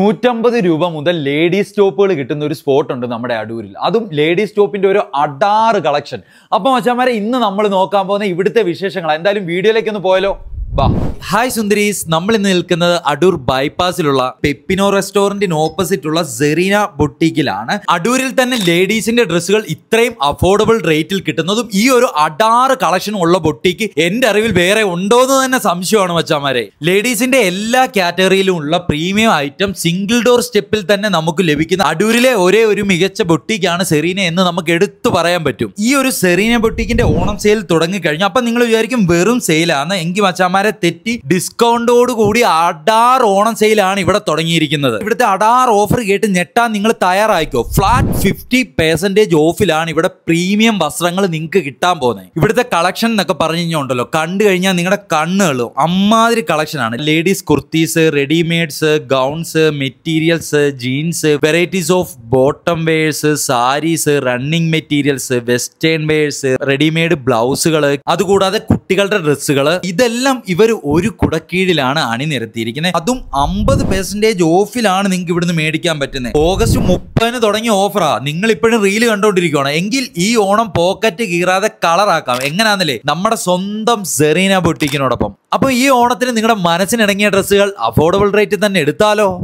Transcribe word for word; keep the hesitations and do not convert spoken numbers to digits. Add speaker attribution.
Speaker 1: നൂറ്റമ്പത് രൂപ മുതൽ ലേഡീസ് ടോപ്പുകൾ കിട്ടുന്ന ഒരു സ്പോട്ട് ഉണ്ട് നമ്മുടെ അടൂരിൽ. അതും ലേഡീസ് ടോപ്പിന്റെ ഒരു അടാറ് കളക്ഷൻ. അപ്പൊ മച്ചാമാരെ, ഇന്ന് നമ്മൾ നോക്കാൻ പോകുന്ന ഇവിടുത്തെ വിശേഷങ്ങൾ. എന്തായാലും വീഡിയോയിലേക്ക് ഒന്ന് പോയാലോ? ബാ. ഹായ് സുന്ദരീസ്, നമ്മൾ ഇന്ന് നിൽക്കുന്നത് അടൂർ ബൈപ്പാസിലുള്ള പെപ്പിനോ റെസ്റ്റോറന്റിന് ഓപ്പോസിറ്റ് ഉള്ള സെറീന ബൊട്ടീക്കിലാണ്. അടൂരിൽ തന്നെ ലേഡീസിന്റെ ഡ്രസ്സുകൾ ഇത്രയും അഫോർഡബിൾ റേറ്റിൽ കിട്ടുന്നതും ഈ ഒരു അടാറ് കളക്ഷൻ ഉള്ള ബൊട്ടീക്ക് എന്റെ അറിവിൽ വേറെ ഉണ്ടോ എന്ന് തന്നെ സംശയമാണ് മച്ചാമാരെ. ലേഡീസിന്റെ എല്ലാ കാറ്റഗറിയിലും ഉള്ള പ്രീമിയം ഐറ്റം സിംഗിൾ ഡോർ സ്റ്റെപ്പിൽ തന്നെ നമുക്ക് ലഭിക്കുന്ന അടൂരിലെ ഒരേ ഒരു മികച്ച ബൊട്ടീക്കാണ് സെറീന എന്ന് നമുക്ക് എടുത്തു പറയാൻ പറ്റും. ഈ ഒരു സെറീന ബൊട്ടീക്കിന്റെ ഓണം സെയിൽ തുടങ്ങിക്കഴിഞ്ഞു. അപ്പൊ നിങ്ങൾ വിചാരിക്കും വെറും സെയിലാണ്. എങ്കിൽ മച്ചാമാരെ തെറ്റി, ഡിസ്കൗണ്ടോട് കൂടി അടാർ ഓണം സെയിലാണ് ഇവിടെ തുടങ്ങിയിരിക്കുന്നത്. ഇവിടുത്തെ അടാർ ഓഫർ കേട്ട് ഞെട്ടാൻ നിങ്ങൾ തയ്യാറായിക്കോ. ഫ്ലാറ്റ് ഫിഫ്റ്റി പെർസെന്റേജ് ഓഫിലാണ് ഇവിടെ പ്രീമിയം വസ്ത്രങ്ങൾ നിങ്ങൾക്ക് കിട്ടാൻ പോകുന്നത്. ഇവിടുത്തെ കളക്ഷൻ എന്നൊക്കെ പറഞ്ഞു കഴിഞ്ഞുണ്ടല്ലോ, കണ്ടു കഴിഞ്ഞാൽ നിങ്ങളുടെ കണ്ണുകളും അമ്മാതിരി കളക്ഷനാണ്. Ladies kurtis, readymades, gowns, materials, jeans, varieties of bottom wears, saris, running materials, western wears, readymade ബ്ലൗസുകൾ, അതുകൂടാതെ കുട്ടികളുടെ ഡ്രസ്സുകൾ, ഇതെല്ലാം ഇവർ ഒരു കുടക്കീഴിലാണ് അണിനിരത്തിയിരിക്കുന്നത്. അതും അമ്പത് പെർസെന്റേജ് ഓഫിലാണ് നിങ്ങൾക്ക് ഇവിടുന്ന് മേടിക്കാൻ പറ്റുന്നത്. ഓഗസ്റ്റ് മുപ്പതിന് തുടങ്ങിയ ഓഫറാ. നിങ്ങൾ ഇപ്പോഴും റീല് കണ്ടോണ്ടിരിക്കുകയാണ്. എങ്കിൽ ഈ ഓണം പോക്കറ്റ് കീറാതെ കളറാക്കാം. എങ്ങനെയാണെന്നല്ലേ, നമ്മുടെ സ്വന്തം സെറീന ബൊട്ടീക്കിനോടൊപ്പം. അപ്പൊ ഈ ഓണത്തിന് നിങ്ങളുടെ മനസ്സിനിണങ്ങിയ ഡ്രസ്സുകൾ അഫോർഡബിൾ റേറ്റിൽ തന്നെ എടുത്താലോ?